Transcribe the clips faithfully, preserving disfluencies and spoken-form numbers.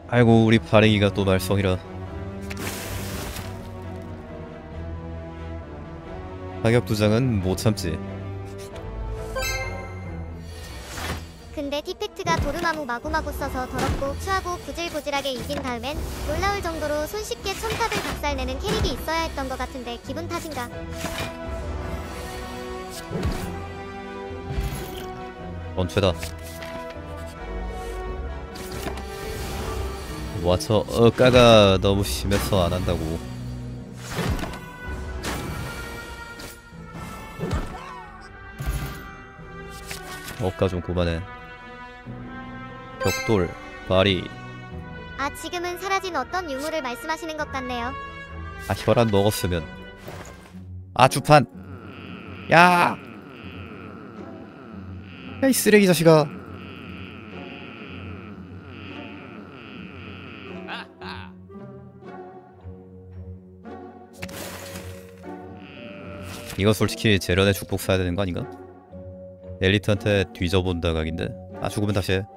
아이고 우리 발행이가 또 말썽이라. 타격 두 장은 못 참지. 근데 티팩트가 도르마무 마구마구 써서 더럽고 추하고 부질부질하게 이긴 다음엔 놀라울 정도로 손쉽게 첨탑을 박살내는 캐릭이 있어야 했던 것 같은데 기분 탓인가? 원최다. 와저 어까가 너무 심해서 안한다고. 어까 좀 그만해. 벽돌, 바리. 아 지금은 사라진 어떤 유물을 말씀하시는 것 같네요. 아 혈안 먹었으면. 아 주판. 야! 야 이 쓰레기 자식아. 이거 솔직히 재련의 축복 사야 되는 거 아닌가? 엘리트한테 뒤져본다 각인데. 아 죽으면 다시 해.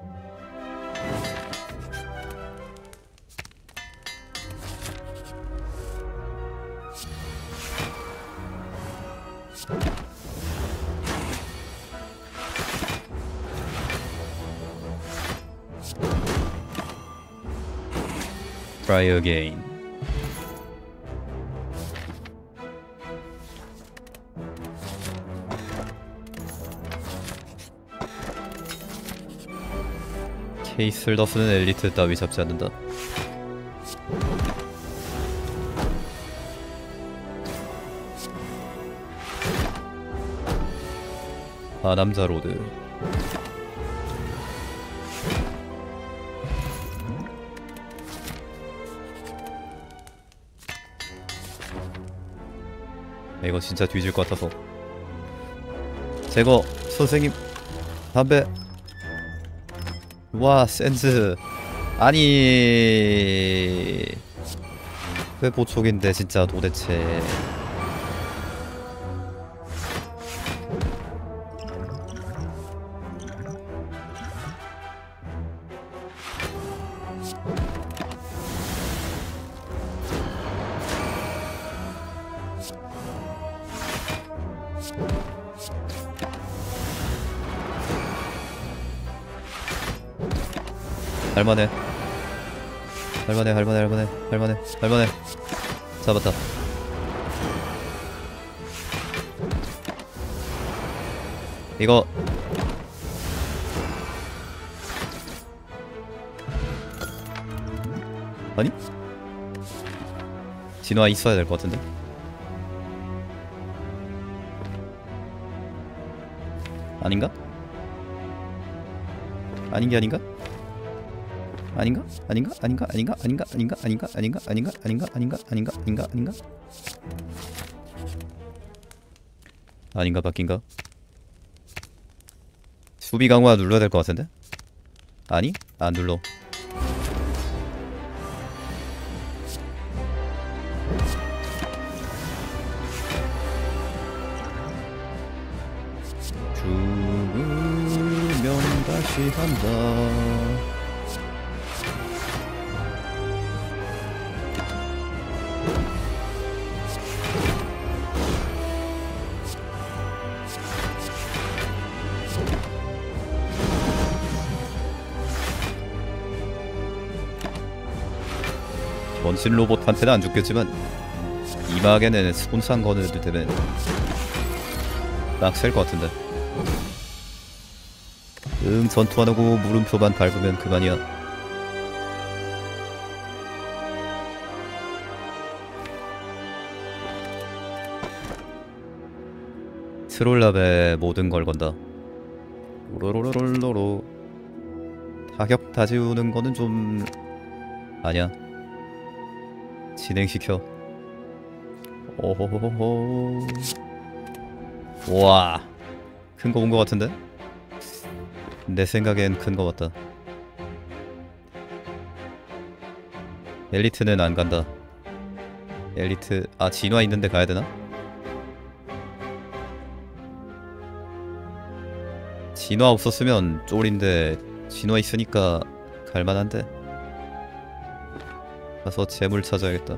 Try again. 케이스를 더 쓰는 엘리트 따위 잡지 않는다. 아남자 로드. 이거 진짜 뒤질 것 같아서. 제거 선생님 담배. 와 센즈. 아니 왜 보촉인데 진짜 도대체. 할만해. 할만해 할만해 할만해 할만해 할만해. 잡았다. 이거 아니? 진화 있어야 될 것 같은데? 아닌가? 아닌 게 아닌가? 아닌가? 아닌가? 아닌가? 아닌가? 아닌가? 아닌가? 아닌가? 아닌가? 아닌가? 아닌가? 아닌가? 아닌가? 아닌가? 아닌가? 아닌가? 바뀐가? 수비 강화 눌러야 될 것 같은데? 아니? 안 눌러. 죽으면 다시 간다. 원신 로봇한테는 안 죽겠지만 이마에는 손상 거는 애들 때문에 빡셀 것 같은데. 응 전투 안 하고 물음표만 밟으면 그만이야. 트롤랍에 모든 걸 건다. 로로로로로로. 타격 다 지우는 거는 좀 아니야. 진행시켜. 오호호호. 와, 큰 거 본 거 같은데? 내 생각엔 큰 거 같다. 엘리트는 안 간다. 엘리트 아 진화 있는데 가야 되나? 진화 없었으면 쫄인데 진화 있으니까 갈만한데. 가서 재물 찾아야겠다.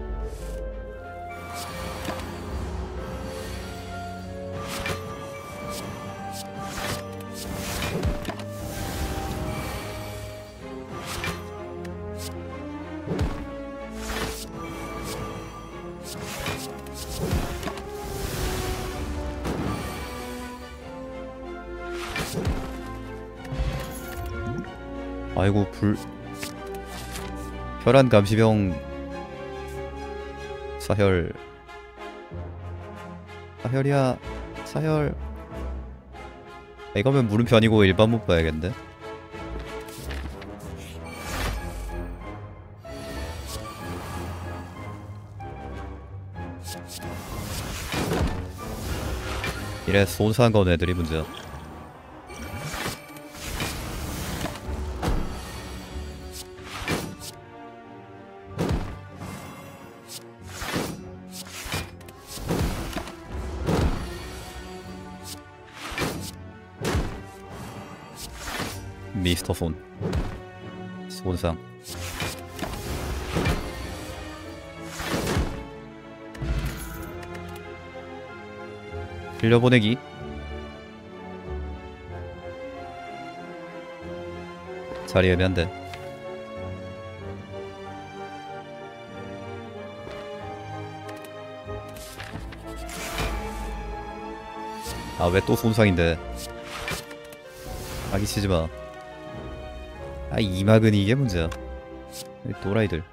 아이고 불 혈안 감시병 사혈 사혈이야 사혈. 이거면 물음표 아니고 일반 못 봐야겠는데. 이래 손상한 건 애들이 문제야. 미스터 손 손상. 빌려보내기. 자리 애매한데. 아 왜 또 손상인데. 아기 치지마. 아 이마근이 이게 문제야. 이 또라이들.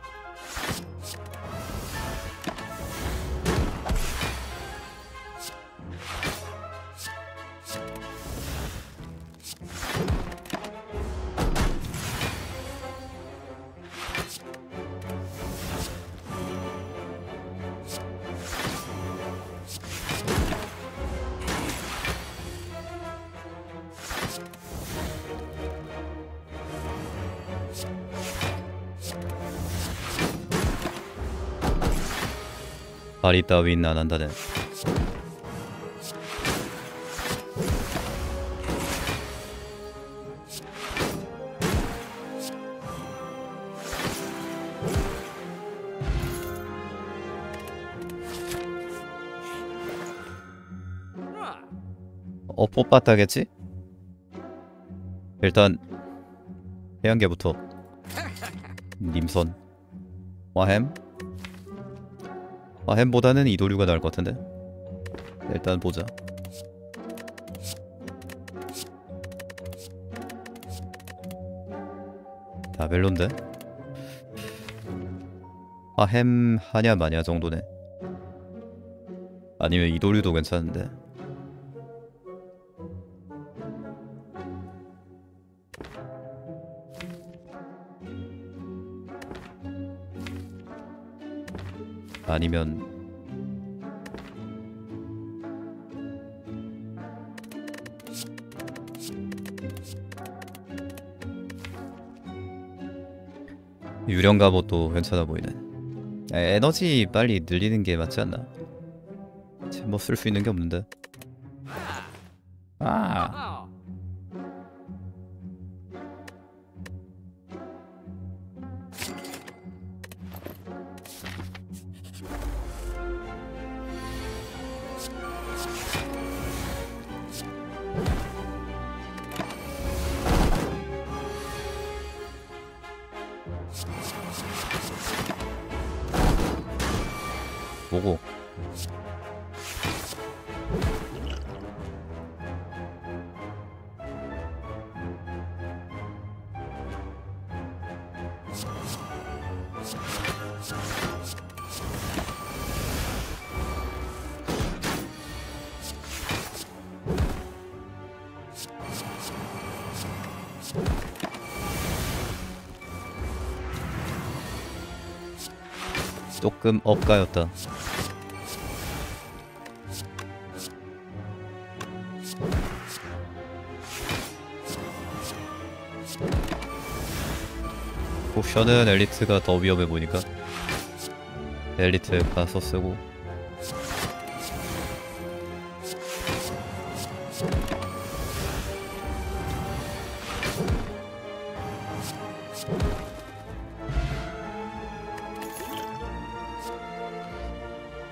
발이 따윈 안 한다네. 어, 뽑았다겠지? 일단 해양계부터. 님선 와햄? 와햄보다는 이도류가 나을 것 같은데. 일단 보자. 다 별론데? 와햄 하냐 마냐 정도네. 아니면 이도류도 괜찮은데. 아니면 유령 갑옷도 괜찮아 보이네. 에, 에너지 빨리 늘리는 게 맞지 않나? 뭐 쓸 수 있는 게 없는데. 아. 뭐고? 조금 엇가였다. 포션은 엘리트가 더 위험해 보니까 엘리트 가서 쓰고.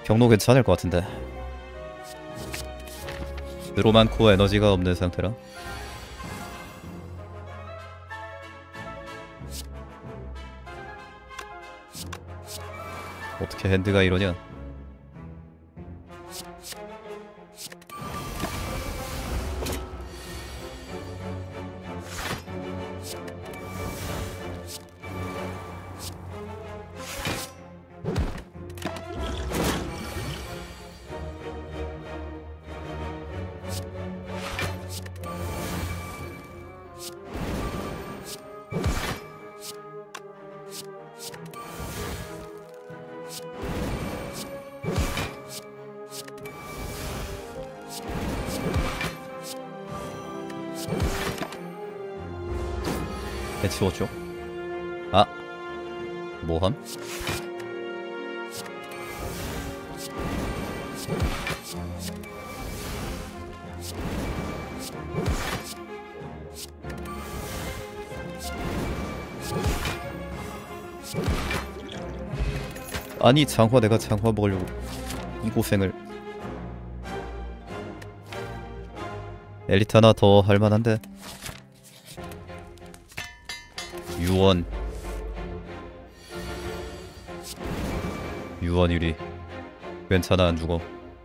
경로 괜찮을 것 같은데. 드로 많고 에너지가 없는 상태라. 어떻게 핸드가 이러냐. 해치워줘. 아 뭐함? 아니 장화, 내가 장화 먹으려고 이 고생을. 엘리트 하나 더 할만한데. 유언 유언 유리 괜찮아, 안 죽어.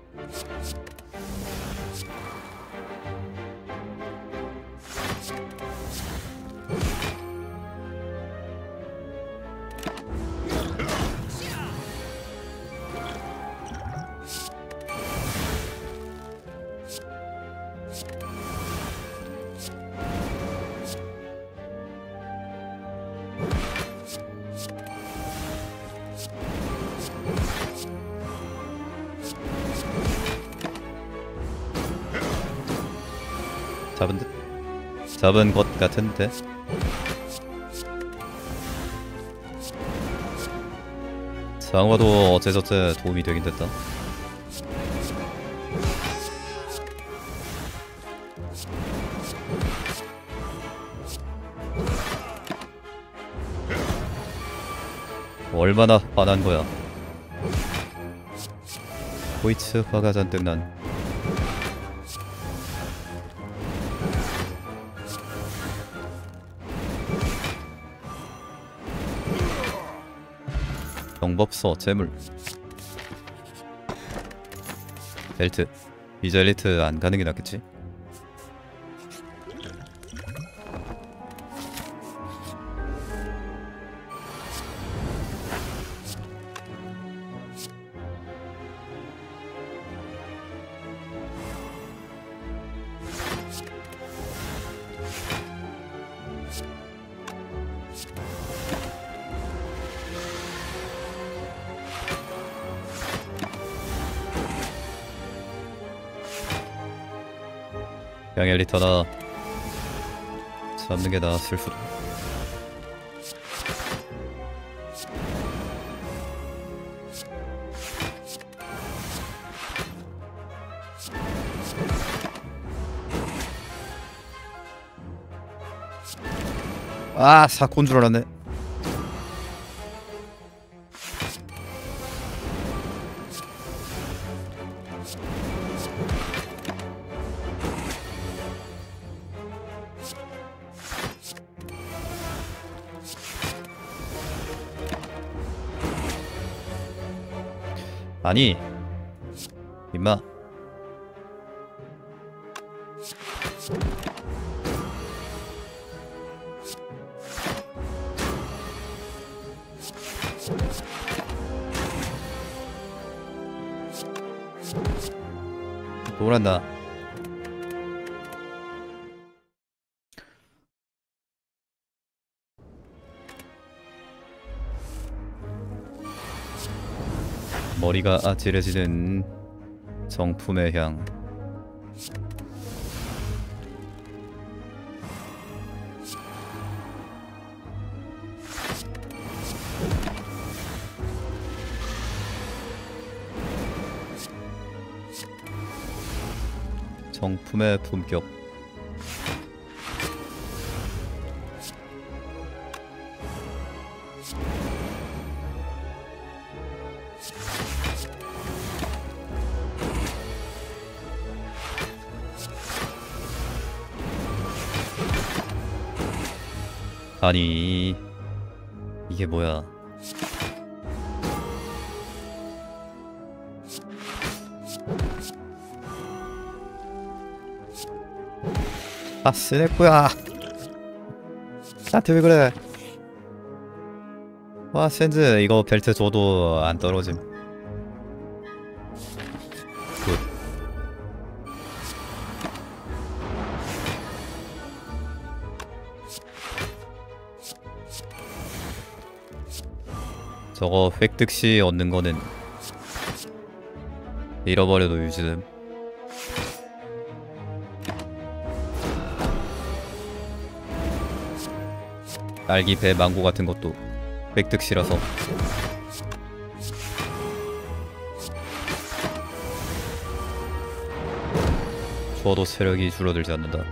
잡은 듯? 잡은 것 같은데? 장화도 어째저째 도움이 되긴 됐다. 얼마나 화난 거야. 호이츠 화가 잔뜩 난. 정법서 재물 벨트. 이제 엘리트 안 가는 게 낫겠지? 그냥 엘리트 하나 잡는 게 나았을 수도. 아, 사코인 줄 알았네. 아니 임마. 놀았나. 머리가 아찔해지는 정품의 향. 정품의 품격. 아니 이게 뭐야? 아 쓰레꾸야. 나한테 왜 그래? 와 샌즈 이거 벨트 줘도 안 떨어짐. 굿. 저거 획득 시 얻는 거는 잃어버려도 유지됨. 딸기 배 망고 같은 것도 획득 시라서 주어도 체력이 줄어들지 않는다.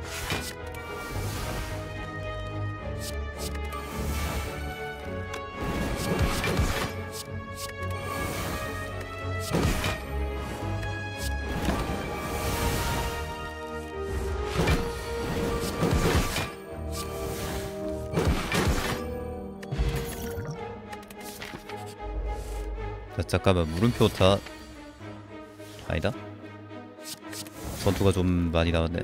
자, 잠깐만 물음표 다 아니다. 전투가 좀 많이 나왔네.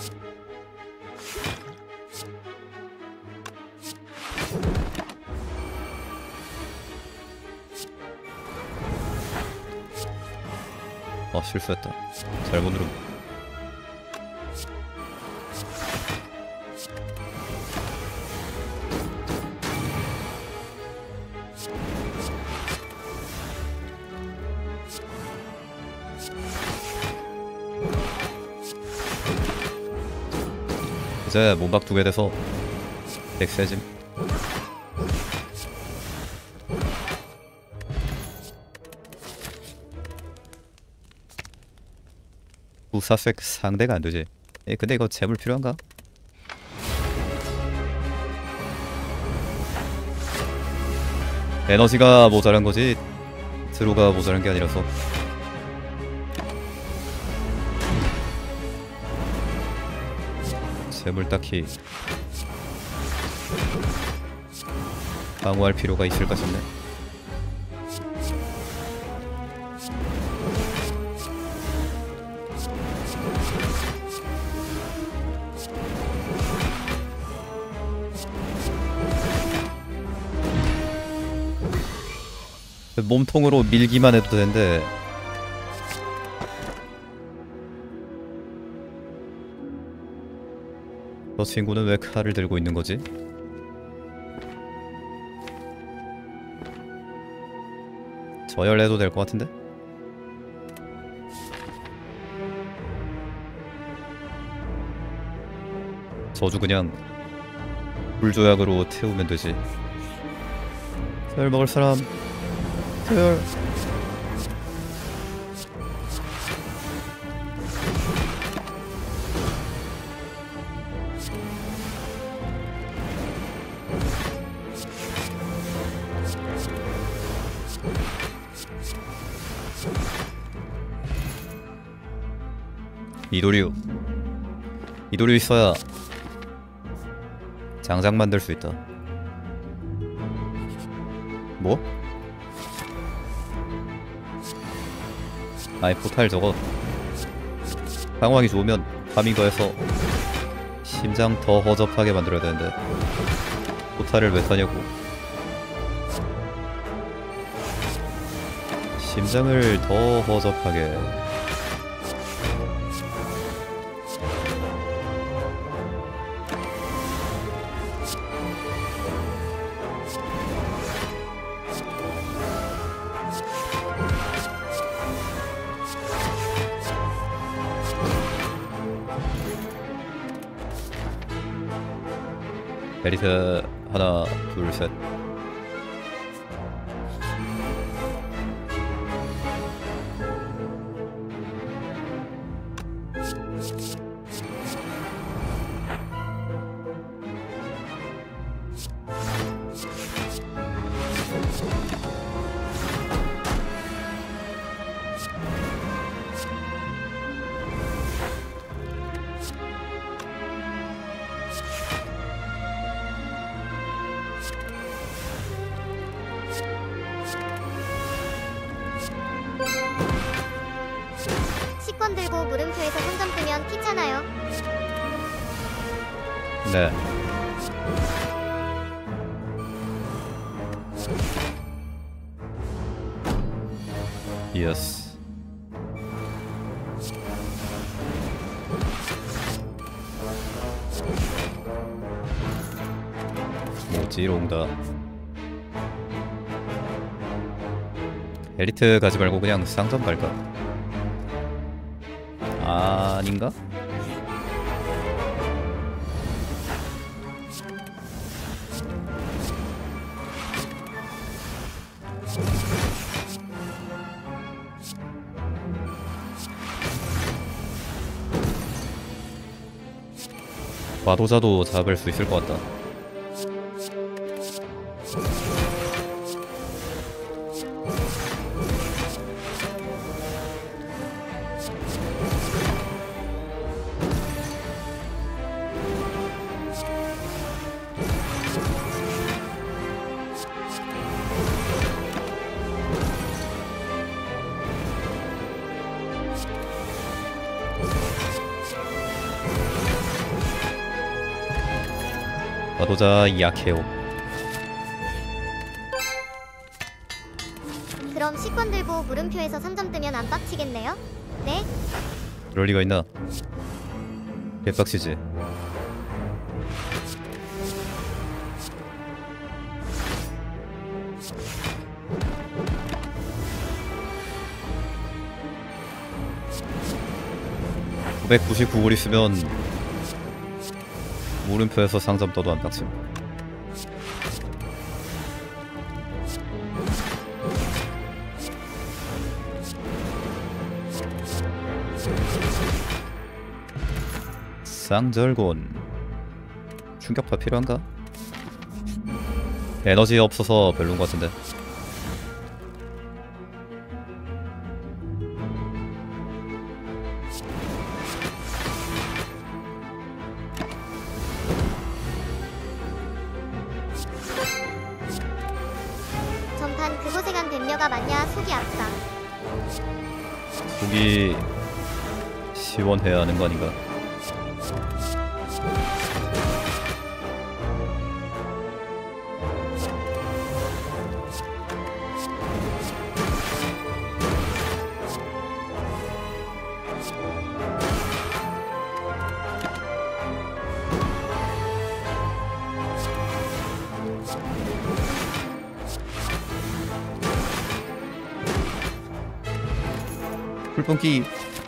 어 실수했다. 잘못 누름. 이제 몸박 두 개 돼서 덱 세짐. 부사색 상대가 안 되지. 에 근데 이거 재물 필요한가? 에너지가 모자란 거지 드루가 모자란 게 아니라서. 재물 딱히 방어할 필요가 있을까 싶네. 몸통으로 밀기만 해도 되는데 저 친구는 왜 칼을 들고 있는 거지? 저열해도 될 것 같은데? 저주 그냥 불조약으로 태우면 되지. 별 먹을 사람 별. 이도류 이도류 있어야 장작 만들 수 있다. 뭐? 아이 포탈 저거 상황이 좋으면 파밍 더해서 심장 더 허접하게 만들어야 되는데 포탈을 왜 타냐고. 심장을 더 허접하게. 에리트 하나 둘 셋. 귀찮아요. 네. 예스. 뭐지롱다. 엘리트 가지 말고 그냥 상점 갈까? 아닌가? 과도자도 잡을 수 있을 것 같다. 과도자 약해요. 그럼 식권 들고 물음표에서 삼 점 뜨면 안 빡치겠네요? 네? 그럴 리가 있나? 개빡치지. 구백구십구 골 있으면 물음표에서 상점 떠도 안 빡침. 쌍절곤 충격파 필요한가? 에너지 없어서 별론 것 같은데. 전판 그 고생한 뱀녀가 맞냐? 속이 아프다. 속이 시원해야 하는 거 아닌가? 풀spun기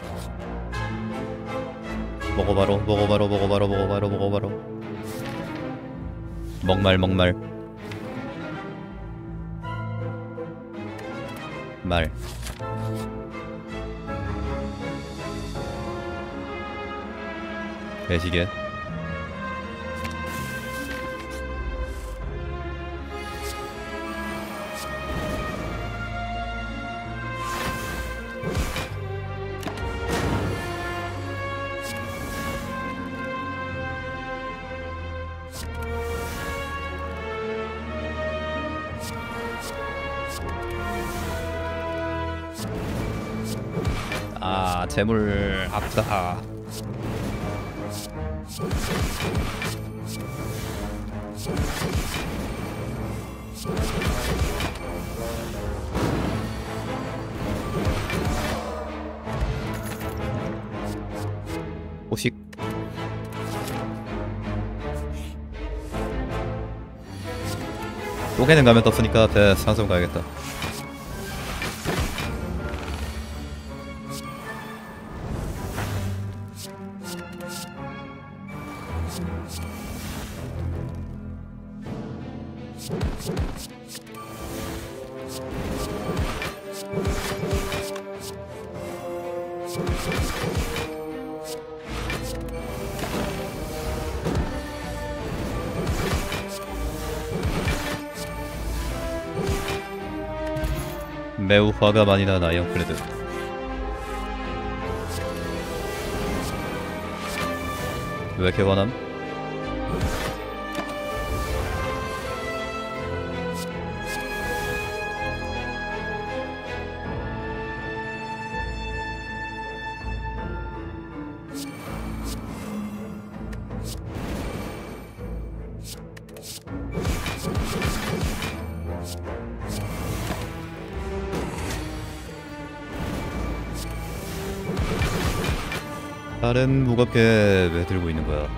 먹어봐로 먹어봐로 먹어봐로 먹어봐로 먹어봐로. 먹말 먹말 말. 배시계. 아, 재물 아프다. 오식. 쪼개는 가면 떴으니까 배 상점 가야겠다. 매우 화가 많이 난 아이언클레드. 왜 이렇게 화남? 다른 무겁게 왜 들고 있는 거야?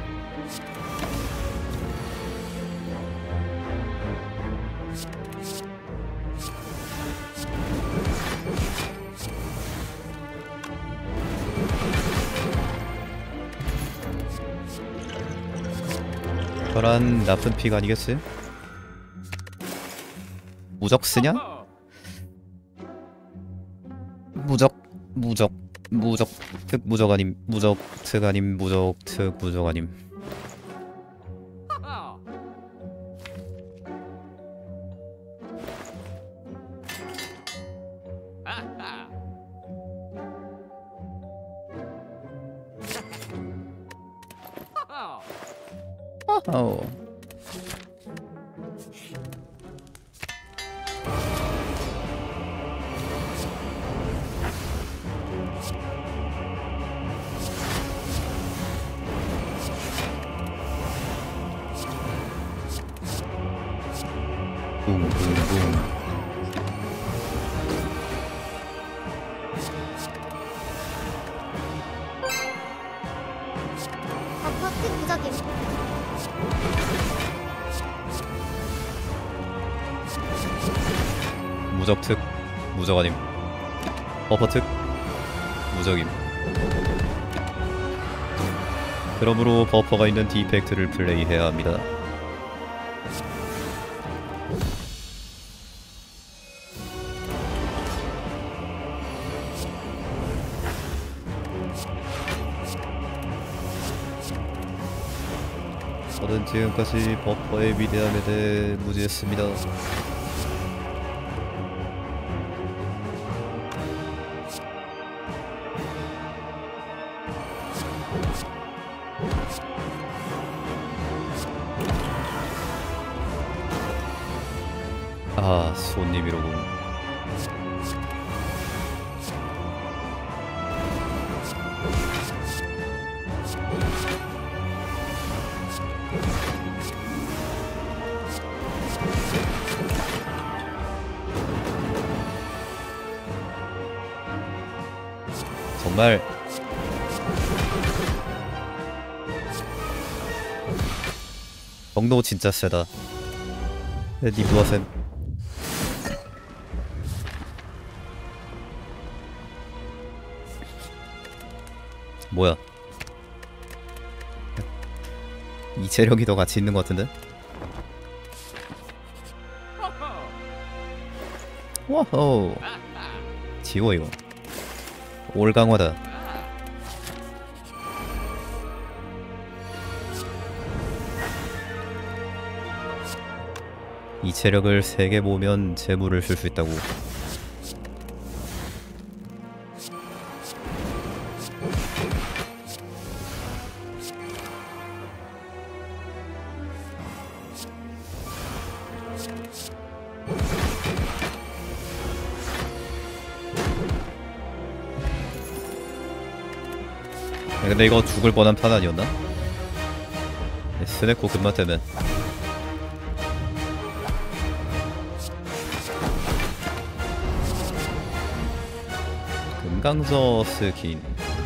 저란 나쁜 픽 아니겠지? 무적 쓰냐? 무적 무적 무적 특 무적 아님 무적 특 아님 무적 특 무적 아님. 어허. 붕붕붕. 버퍼 특 무적임. 무적 특 무적 아님. 버퍼 특 무적임. 그러므로 버퍼가 있는 디펙트를 플레이해야 합니다. 저는 지금까지 버퍼의 위대함에 대해 무지했습니다. 아, 손님이로군. 정말 정도 진짜 세다. 니 무엇은 뭐야? 이 체력이 더 같이 있는 것 같은데? 와호! 지워 이거. 올강화다. 이 체력을 세 개 모으면 재물을 쓸 수 있다고. 근데 이거 죽을 뻔한 판 아니었나? 스네코 금마 때문에. 금강서 스킨.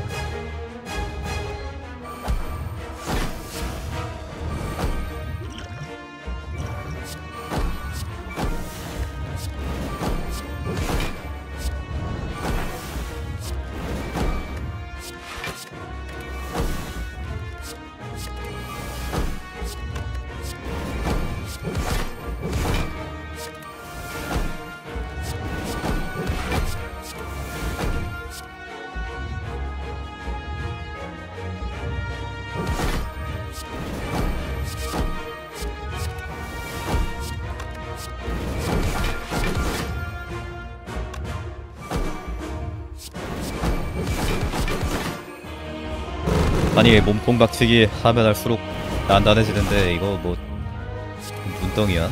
아니 몸통 박치기 하면 할수록 단단해지는데 이거 뭐 눈덩이야?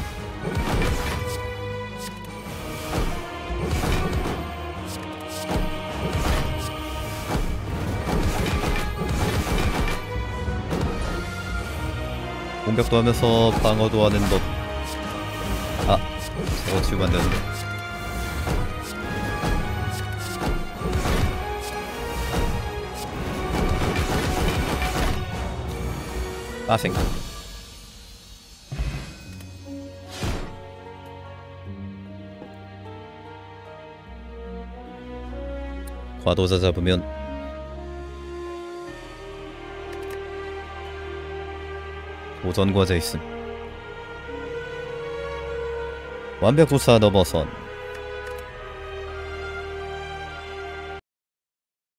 공격도 하면서 방어도 하는 법. 아, 저거 치우면 안 되는데. 빠생. 과도자 잡으면 오전 과제 있음. 완벽 부사 넘어선